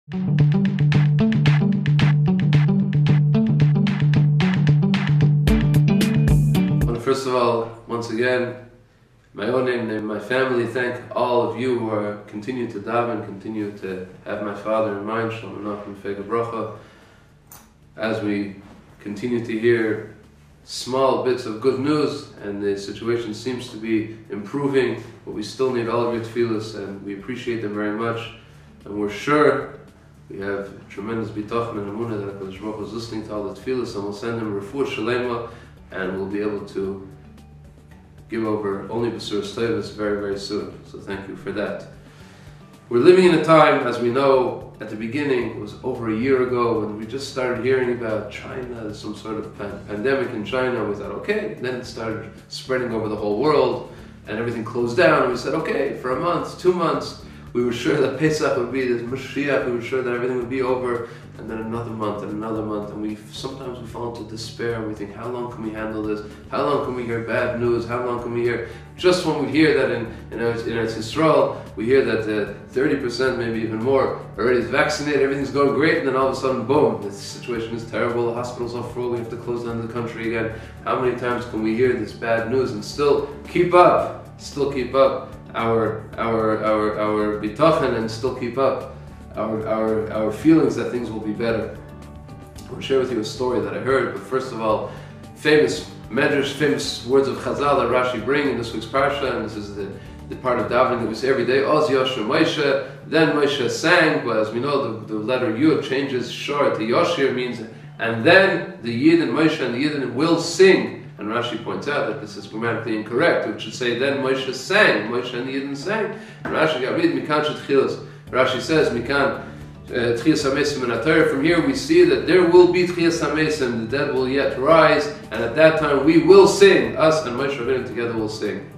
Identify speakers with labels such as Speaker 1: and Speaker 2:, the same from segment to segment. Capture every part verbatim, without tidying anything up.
Speaker 1: First of all, once again, my own name and my family, thank all of you who are continue to daven, continue to have my father in mind, Shalom Aleichem Fega Bracha, as we continue to hear small bits of good news, and the situation seems to be improving, but we still need all of your tefillas, and we appreciate them very much, and we're sure we have tremendous bitachon and emunah that HaKadosh Baruch Hu is listening to all the tefillas, and we'll send them refuah shalema, and we'll be able to give over only B'suras Tovos very, very soon. So thank you for that. We're living in a time, as we know, at the beginning, it was over a year ago, when we just started hearing about China, some sort of pan pandemic in China. We thought, okay, then it started spreading over the whole world, and everything closed down, and we said, okay, for a month, two months, we were sure that Pesach would be this Mashiach, we were sure that everything would be over, and then another month and another month, and we sometimes we fall into despair, and we think, how long can we handle this? How long can we hear bad news? How long can we hear? Just when we hear that in in Eretz, in Eretz Yisrael, we hear that uh, thirty percent, maybe even more, already is vaccinated, everything's going great, and then all of a sudden, boom, the situation is terrible, the hospitals are full, we have to close down the country again. How many times can we hear this bad news and still keep up, still keep up our our our our bitachon, and still keep up Our, our, our feelings that things will be better? I will share with you a story that I heard, but first of all, famous medrash, famous words of Chazal that Rashi bring in this week's parsha, and this is the, the part of davening that we say every day, Oz Yosher Moshe, then Moshe sang, but as we know, the, the letter Yud changes short to Yoshir, means, and then the Yid and Moshe and the Yidden will sing. And Rashi points out that this is grammatically incorrect. It should say, then Moshe sang, Moshe and the Yidden sang. And Rashi got read, Mikan Shetchilas. Rashi says, Mikan Tchias HaMesim in Torah. From here we see that there will be Tchias HaMesim, the dead will yet rise, and at that time we will sing. Us and Moshe Rabbeinu together will sing.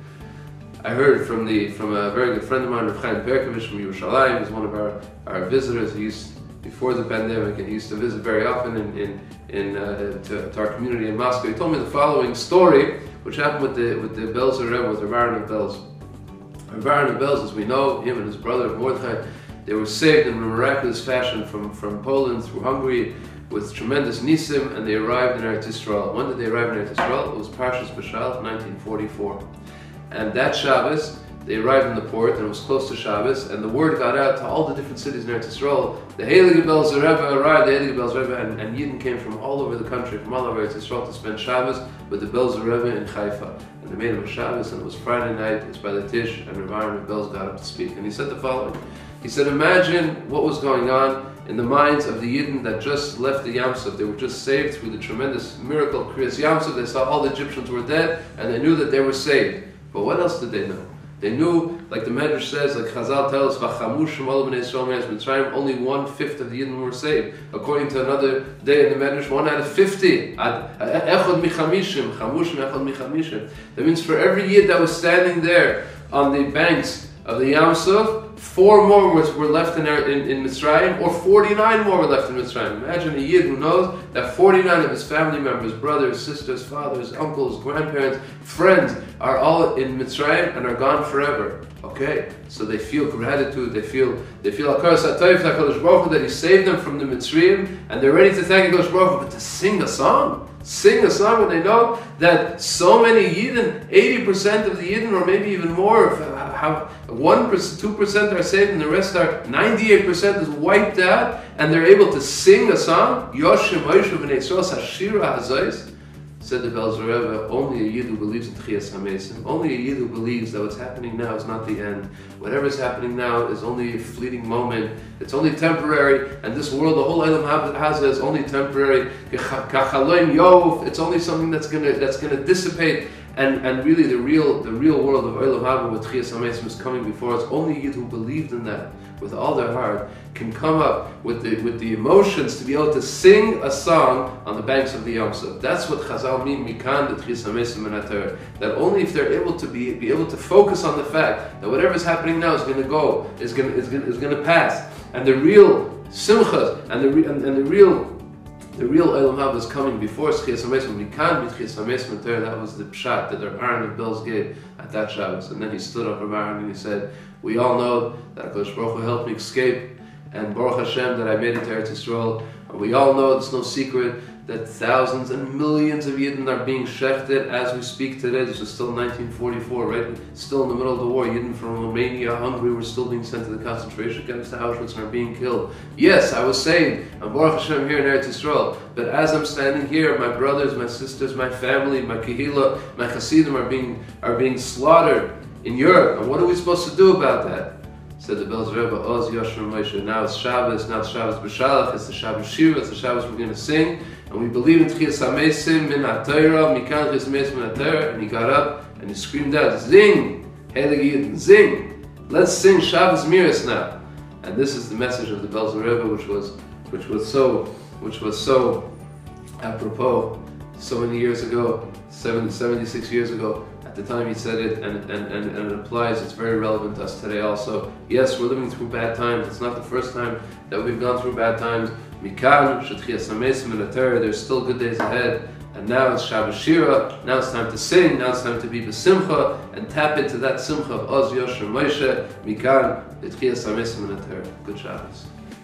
Speaker 1: I heard from the from a very good friend of mine, Rav Chaim Perkovich from Yerushalayim. He's one of our, our visitors. He used, before the pandemic, and he used to visit very often in, in, in uh, to, to our community in Moscow. He told me the following story, which happened with the with the Belzer Rebbe, with the Rav of Belz. Rav of Belz, as we know, him and his brother Mordechai, they were saved in a miraculous fashion from, from Poland through Hungary with tremendous nisim, and they arrived in Eretz Yisrael. When did they arrive in Eretz Yisrael? It was Parshas Beshalach, nineteen forty-four. And that Shabbos, they arrived in the port, and it was close to Shabbos, and the word got out to all the different cities in Eretz Yisrael. The Heilige Belzer Rebbe arrived, the Heilige Belzer Rebbe, and, and Yidden came from all over the country, from all over Eretz Yisrael, to spend Shabbos with the Belzer Rebbe in Haifa. And they made him a Shabbos, and it was Friday night, it's by the Tish, and Rav Aaron Belz got up to speak. And he said the following. He said, imagine what was going on in the minds of the Yidden that just left the Yam Suf. They were just saved through the tremendous miracle, Kriyas Yam Suf. They saw all the Egyptians were dead, and they knew that they were saved. But what else did they know? They knew, like the Medrash says, like Chazal tells us, only one-fifth of the Yidden were saved. According to another day in the Medrash, one out of fifty. That means for every Yid that was standing there on the banks of the Yam Suf, four more were, were left in, in, in Mitzrayim, or forty-nine more were left in Mitzrayim. Imagine a Yid who knows that forty-nine of his family members, brothers, sisters, fathers, uncles, grandparents, friends, are all in Mitzrayim and are gone forever. Okay, so they feel gratitude, they feel they feel HaKadosh HaTayv, Baruch Hu, that He saved them from the Mitzrayim, and they're ready to thank HaKadosh Baruch Hu, but to sing a song, sing a song when they know that so many Yidden, eighty percent of the Yidden, or maybe even more, how one percent, two percent are saved, and the rest are, ninety-eight percent is wiped out, and they're able to sing a song, Yoshem Moshe B'nei Yisrael Hashira Hazayis. Said the Belzer Rebbe, only a Yid who believes in Tchias HaMesim, only a Yid who believes that what's happening now is not the end. Whatever's happening now is only a fleeting moment. It's only temporary, and this world, the whole Eilam Haza, is only temporary. It's only something that's gonna that's gonna dissipate. And and really, the real the real world of Eilam Haba with Tchias HaMesim is coming before us. Only a Yid who believed in that with all their heart can come up with the with the emotions to be able to sing a song on the banks of the Yam Suf. That's what Chazal mean, Mikan the Tchias HaMesim in Torah. That only if they're able to be be able to focus on the fact that whatever's happening now is going to go, is going is going is going to pass, and the real simchas and the and, and the real The real Eilam Haba is coming before Tchias HaMesim. We can't be Tchias HaMesim in Torah. That was the pshat that Rav Aaron of Belz gave at that Shabbos. And then he stood up, Rav Aaron, and he said, we all know that HaKadosh Baruch Hu helped me escape and Baruch Hashem that I made it to Eretz Yisrael. And we all know, it's no secret, that thousands and millions of Yidden are being shechted as we speak today. This is still nineteen forty-four, right? Still in the middle of the war. Yidden from Romania, Hungary were still being sent to the concentration camps to Auschwitz and are being killed. Yes, I was saved. I'm Baruch Hashem here in Eretz Yisrael. But as I'm standing here, my brothers, my sisters, my family, my kehillah, my chassidim are being, are being slaughtered in Europe. And what are we supposed to do about that? Said the Belz Rebbe, Oz Yosher Moshe. Now it's Shabbos, now it's Shabbos Beshalach, it's the Shabbos Shira, it's the Shabbos we're going to sing. And we believe in Tchias HaMesim min HaTorah, Mikan Tchias HaMesim min HaTorah. And he got up and he screamed out, Zing! Heilige Yidden, zing! Let's sing Shabbos Miras now. And this is the message of the Belz Rebbe, which was, which was so, which was so apropos so many years ago, seventy, seventy-six years ago. At the time he said it, and, and, and, and it applies. It's very relevant to us today also. Yes, we're living through bad times. It's not the first time that we've gone through bad times. Mikan, Shetchias HaMesim min HaTorah, there's still good days ahead. And now it's Shabbos Shira, now it's time to sing, now it's time to be b'simcha, and tap into that simcha of Oz Yosher Moshe, Mikan, Shetchias HaMesim min HaTorah. Good Shabbos.